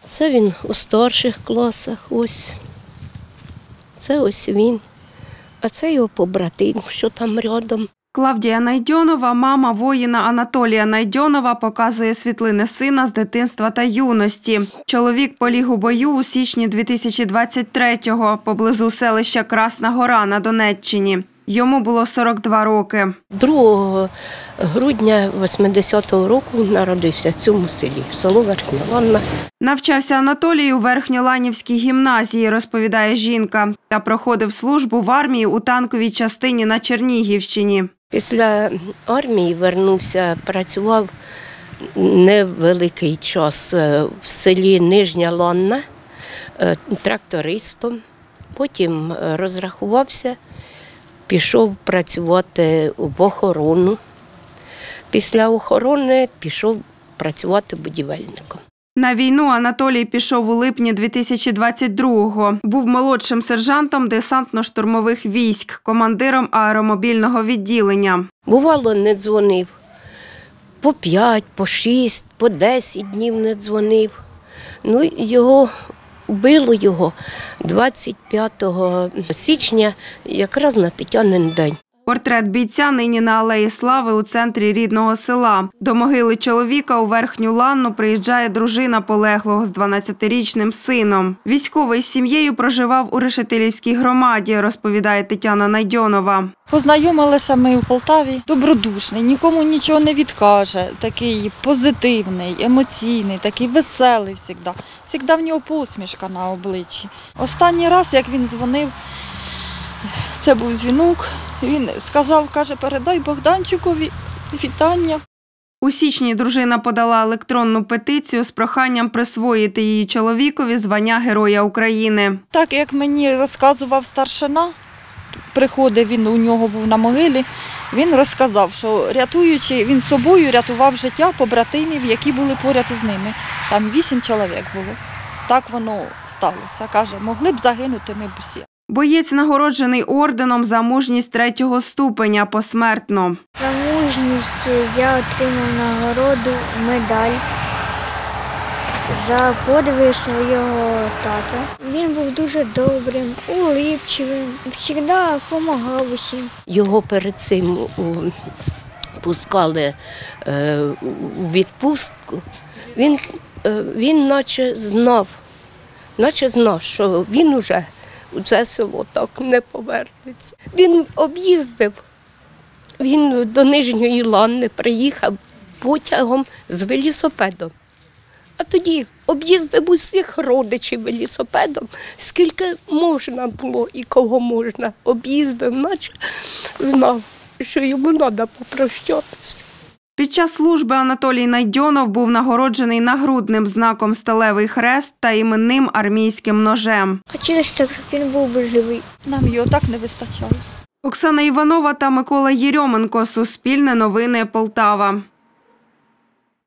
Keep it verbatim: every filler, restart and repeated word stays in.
Це він у старших класах, ось. Це ось він. А це його побратим, що там рядом. Клавдія Найдьонова, мама воїна Анатолія Найдьонова, показує світлини сина з дитинства та юності. Чоловік поліг у бою у січні дві тисячі двадцять третього поблизу селища Красна Гора на Донеччині. Йому було сорок два роки. другого грудня восьмидесятого року народився в цьому селі, село Верхня Ланна. Навчався Анатолій у Верхньоланівській гімназії, розповідає жінка, та проходив службу в армії у танковій частині на Чернігівщині. Після армії вернувся, працював невеликий час в селі Нижня Ланна трактористом. Потім розрахувався, пішов працювати в охорону. Після охорони пішов працювати будівельником. На війну Анатолій пішов у липні дві тисячі двадцять другого. Був молодшим сержантом десантно-штурмових військ, командиром аеромобільного відділення. Бувало, не дзвонив. По п'ять, по шість, по десять днів не дзвонив. Ну, його, вбило його двадцять п'ятого січня, якраз на Тетянин день. Портрет бійця нині на Алеї Слави у центрі рідного села. До могили чоловіка у Верхню Ланну приїжджає дружина полеглого з дванадцятирічним сином. Військовий з сім'єю проживав у Решетилівській громаді, розповідає Тетяна Найдьонова. Познайомилися ми у Полтаві. Добродушний, нікому нічого не відкаже. Такий позитивний, емоційний, такий веселий завжди. Завжди в нього посмішка на обличчі. Останній раз, як він дзвонив, це був дзвінок. Він сказав, каже, передай Богданчикові вітання. У січні дружина подала електронну петицію з проханням присвоїти її чоловікові звання Героя України. Так, як мені розказував старшина, приходив він, у нього був на могилі, він розказав, що рятуючи, він собою рятував життя побратимів, які були поряд із ними. Там вісім чоловік було. Так воно сталося. Каже, могли б загинути ми б усі. Боєць нагороджений орденом за мужність третього ступеня посмертно. За мужність я отримав нагороду, медаль за подвиг свого тата. Він був дуже добрим, улипчивим, завжди допомагав усім. Його перед цим пускали у відпустку. Він, він наче знав, наче знав, що він уже у це село так не повернеться. Він об'їздив, він до Нижньої Ланни приїхав потягом з велосипедом. А тоді об'їздив усіх родичів велосипедом, скільки можна було і кого можна. Об'їздив, наче знав, що йому треба попрощатися. Під час служби Анатолій Найдьонов був нагороджений нагрудним знаком «Сталевий хрест» та іменним армійським ножем. Хотілося так, щоб він був би живий. Нам його так не вистачало. Оксана Іванова та Микола Єрьоменко. Суспільне новини, Полтава.